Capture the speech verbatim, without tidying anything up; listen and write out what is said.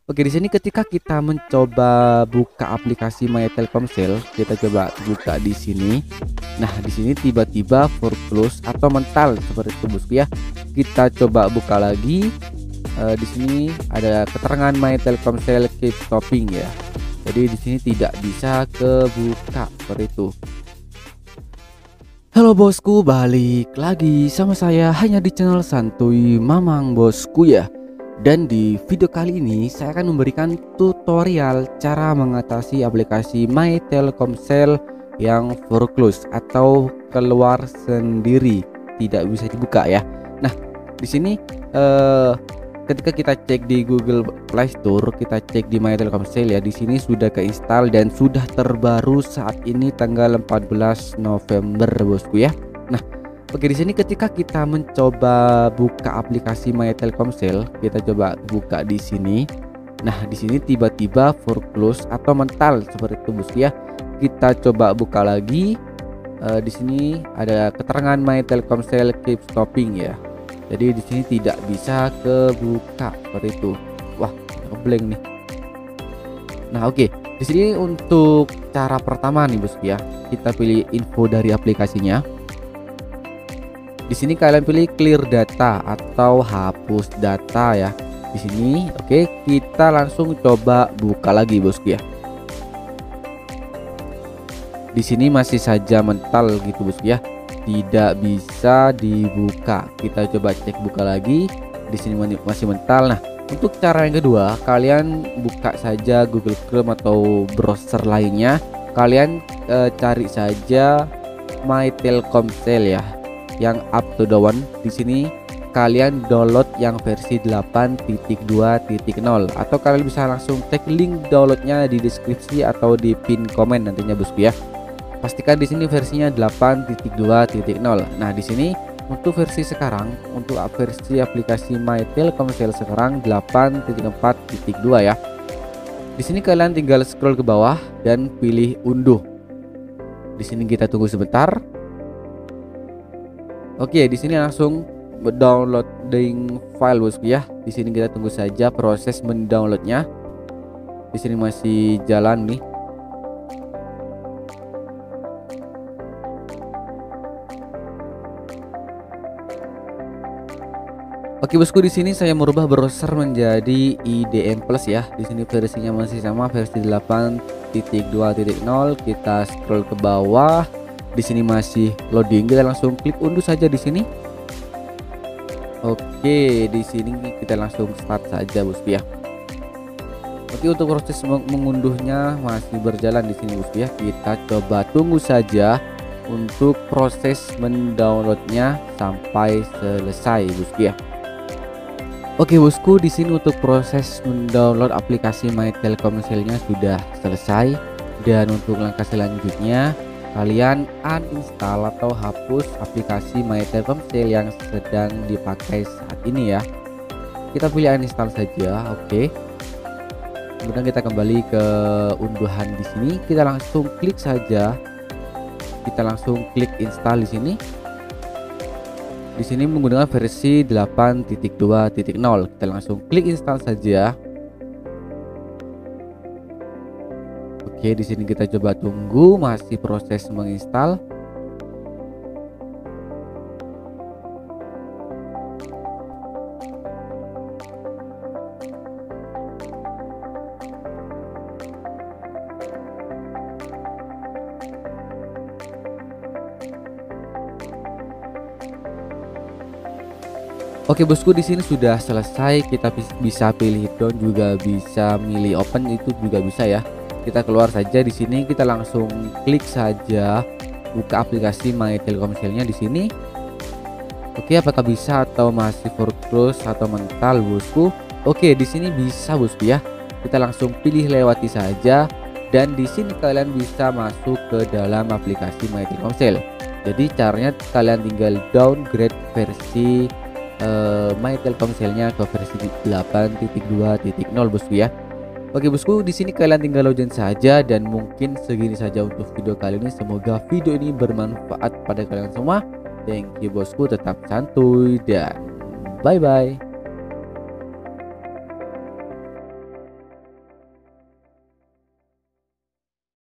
Oke, di sini ketika kita mencoba buka aplikasi My Telkomsel, kita coba buka di sini. Nah, di sini tiba-tiba foreclose atau mental seperti itu, Bosku ya. Kita coba buka lagi. Eh, di sini ada keterangan My Telkomsel keep stopping ya. Jadi di sini tidak bisa kebuka seperti itu. Halo bosku, balik lagi sama saya hanya di channel Santuy Mamang Bosku ya. Dan di video kali ini saya akan memberikan tutorial cara mengatasi aplikasi My Telkomsel yang foreclose atau keluar sendiri, tidak bisa dibuka ya. Nah, di sini eh, ketika kita cek di Google Play Store, kita cek di My Telkomsel ya, di sini sudah keinstall dan sudah terbaru saat ini tanggal empat belas November bosku ya. Nah, oke, di sini ketika kita mencoba buka aplikasi My Telkomsel, kita coba buka di sini. Nah, di sini tiba-tiba foreclose atau mental seperti itu bosku ya. Kita coba buka lagi. E, di sini ada keterangan My Telkomsel keep stopping ya. Jadi di sini tidak bisa kebuka seperti itu. Wah, ngeblank nih. Nah, oke. Di sini untuk cara pertama nih bosku ya. Kita pilih info dari aplikasinya. Di sini kalian pilih clear data atau hapus data ya. Di sini oke, kita langsung coba buka lagi bosku ya. Di sini masih saja mental gitu bosku ya. Tidak bisa dibuka. Kita coba cek buka lagi. Di sini masih mental. Nah, untuk cara yang kedua, kalian buka saja Google Chrome atau browser lainnya. Kalian eh, cari saja My Telkomsel ya, yang up to the one. Di sini kalian download yang versi delapan titik dua titik nol atau kalian bisa langsung tag link downloadnya di deskripsi atau di pin komen nantinya bosku ya. Pastikan di sini versinya delapan titik dua titik nol. Nah, di sini untuk versi sekarang, untuk versi aplikasi My Telkomsel sekarang delapan titik empat titik dua ya. Di sini kalian tinggal scroll ke bawah dan pilih unduh. Di sini kita tunggu sebentar. Oke, di sini langsung downloading file bosku ya. Di sini kita tunggu saja proses mendownloadnya. Di sini masih jalan nih. Oke bosku, di sini saya merubah browser menjadi I D M Plus ya. Di sini versinya masih sama, versi delapan titik dua titik nol. Kita scroll ke bawah. Di sini masih loading, kita langsung klik unduh saja di sini. Oke, di sini kita langsung start saja bosku ya. Oke, untuk proses mengunduhnya masih berjalan di sini bosku ya. Kita coba tunggu saja untuk proses mendownloadnya sampai selesai bosku ya. Oke bosku, di sini untuk proses mendownload aplikasi My Telkomselnya sudah selesai, dan untuk langkah selanjutnya kalian uninstall atau hapus aplikasi My Telkomsel yang sedang dipakai saat ini ya. Kita pilih uninstall saja, oke. Kemudian kita kembali ke unduhan di sini, kita langsung klik saja. Kita langsung klik install di sini. Di sini menggunakan versi delapan titik dua titik nol. Kita langsung klik install saja. Oke, di sini kita coba tunggu, masih proses menginstal. Oke bosku, di sini sudah selesai. Kita bisa pilih down, juga bisa milih open, itu juga bisa ya. Kita keluar saja di sini, kita langsung klik saja buka aplikasi My Telkomselnya di sini. Oke, apakah bisa atau masih foreclose atau mental bosku? Oke, di sini bisa bosku ya. Kita langsung pilih lewati saja, dan di sini kalian bisa masuk ke dalam aplikasi My Telkomsel. Jadi caranya kalian tinggal downgrade versi Uh, My Telkomselnya ke versi delapan titik dua titik nol bosku ya. Oke bosku, di sini kalian tinggal login saja, dan mungkin segini saja untuk video kali ini. Semoga video ini bermanfaat pada kalian semua. Thank you bosku, tetap santuy dan bye bye.